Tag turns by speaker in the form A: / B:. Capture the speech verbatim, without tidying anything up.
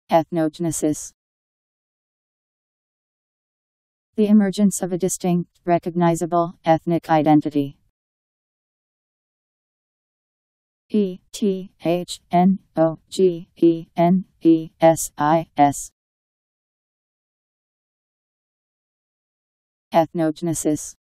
A: Ethnogenesis. The emergence of a distinct, recognizable, ethnic identity. E T H N O G E N E S I S. Ethnogenesis.